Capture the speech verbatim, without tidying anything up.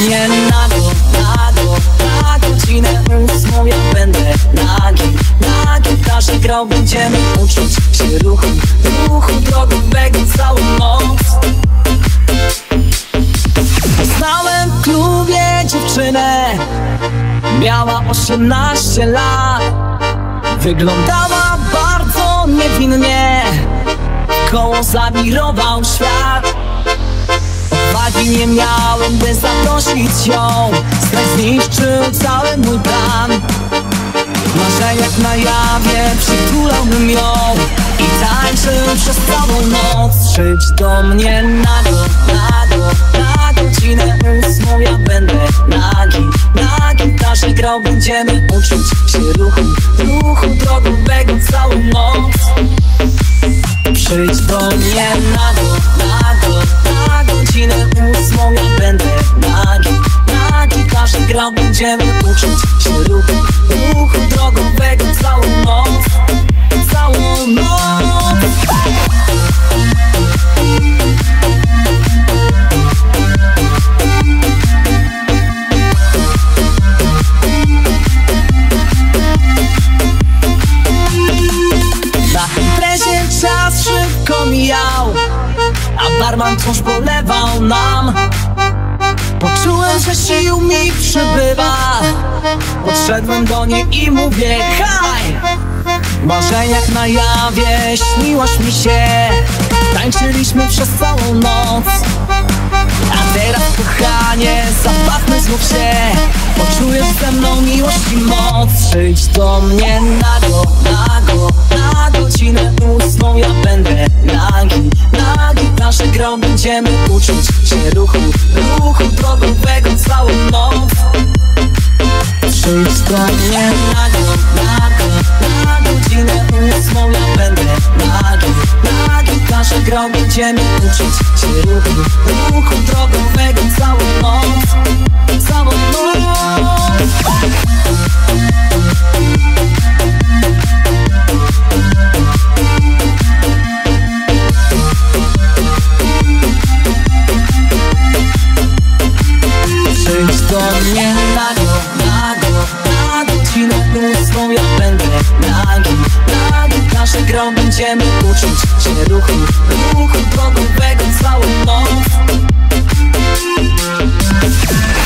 mnie nago, nago, na godzinę ósmą ja będę nagi. Na gitarze grał, będziemy uczyć się ruchu, ruchu drogowego całą noc. Poznałem w klubie dziewczynę, miała osiemnaście lat. Wyglądała bardzo niewinnie, koło zawirował świat. Odwagi nie miałem, by zaprosić ją, strach zniszczył cały mój plan. W marzeniach na jawie przytulałbym ją i tańczył przez całą noc. Przyjdź do mnie nago, nago, na godzinę ósmą ja będę nagi. Na gitarze grał, będziemy uczyć się ruchu, ruchu drogowego całą noc. Przyjdź do mnie nago, nago, na godzinę ósmą ja będę nagi. Na gitarze grał, będziemy uczyć się ruchu, ruchu drogowego całą noc, całą noc. Na imprezie czas szybko mijał, a barman wciąż polewał nam. Poczułem, że sił mi przybywa, podszedłem do niej i mówię haj. W marzeniach na jawie śniłaś mi się, tańczyliśmy przez całą noc. A teraz kochanie, zabawmy znów się, poczujesz ze mną miłość i moc. Przyjdź do mnie nago, nago, na godzinę ósmą ja będę nagi. Na gitarze grał, będziemy uczyć się ruchu, ruchu drogowego całą noc. Przyjdź do mnie nago, nago, na godzinę ósmą ja będę nagi. Na gitarze grał, będziemy uczyć się ruchu, ruchu drogowego całą noc, całą noc. Przyjdź do mnie nago, nago, na godzinę ósmą ja będę nagi. Na gitarze grał, będziemy uczyć się ruchu, ruchu drogowego całą noc.